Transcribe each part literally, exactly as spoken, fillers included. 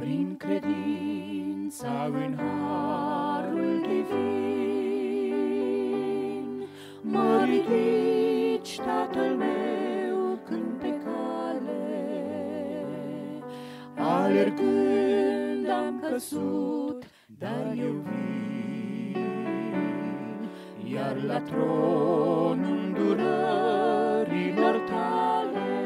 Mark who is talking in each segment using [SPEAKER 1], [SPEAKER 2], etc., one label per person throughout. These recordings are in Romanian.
[SPEAKER 1] Prin credința în harul divin, mă ridici, Tatăl meu, când pe cale, alergând am căzut, dar eu vin, iar la tron îndurărilor tale,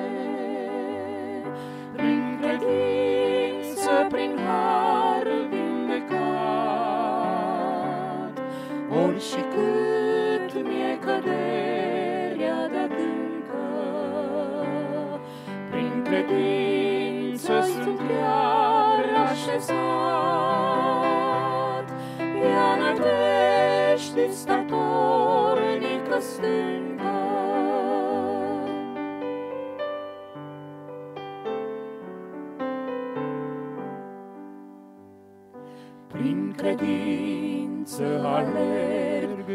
[SPEAKER 1] prin credință, prin har vindecat, ori și cât mi-e căderea de-adâncă, prin credință sunt iar așezat, pe-a nădejdii statornică stâncă. Prin credință alerg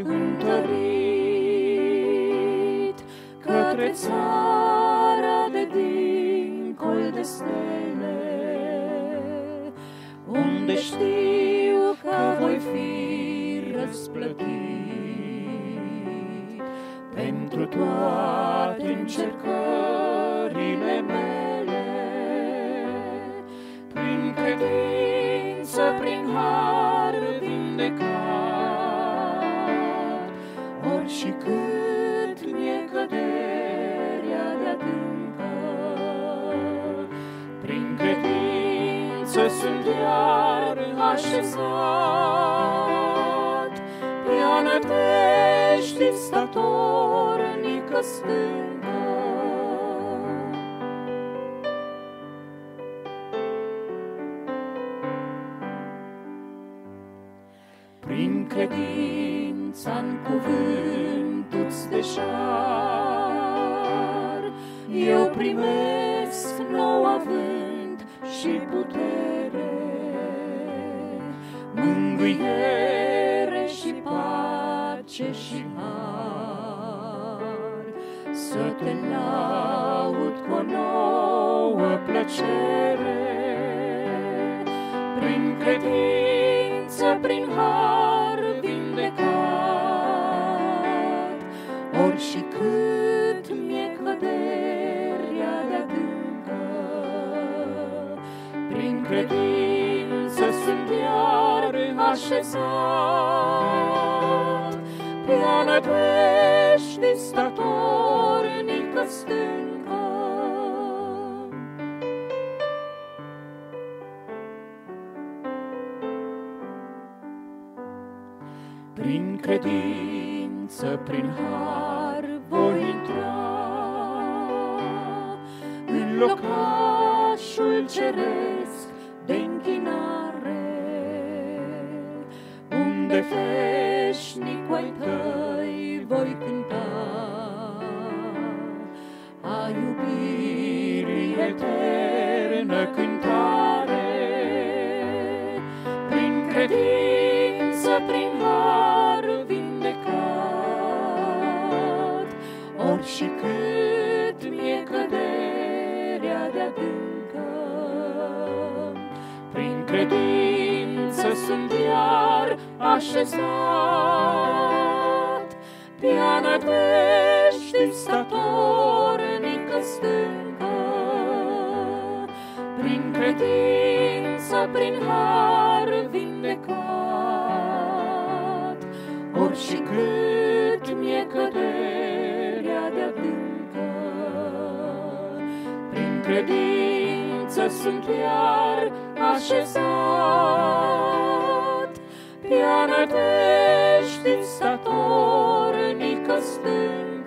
[SPEAKER 1] întărit către țara de dincol de stele, unde știu că voi fi răsplătit pentru toate încercările mele. Prin credință, prin har vindecat, ori și cât mi-e căderea de-adâncă, prin credință sunt iar așezat, pe-a nădejdii statornică stâncă. Prin credința-n cuvântul-ți de șar, eu primesc nou avânt și putere, mângâiere și pace și har, să te laud cu o nouă plăcere. Prin credință, prin har vindecat, ori și cât mi-e căderea de-adâncă, prin credință sunt iar așezat, pe-a nădejdii statornică stâncă. Prin credință, prin har voi intra în locașul ceresc de închinare, unde veșnic cu-ai tăi voi cânta a iubirii eternă cântare. Prin credință, prin har vindecat, ori și cât mi-e căderea de-adâncă, prin credință sunt iar așezat, pe-a nădejdii statornică stâncă. Prin credință, prin har vindecat, ori și cât mi-e căderea de-adâncă, prin credință sunt iar așezat, pe-a nădejdii statornică stâncă.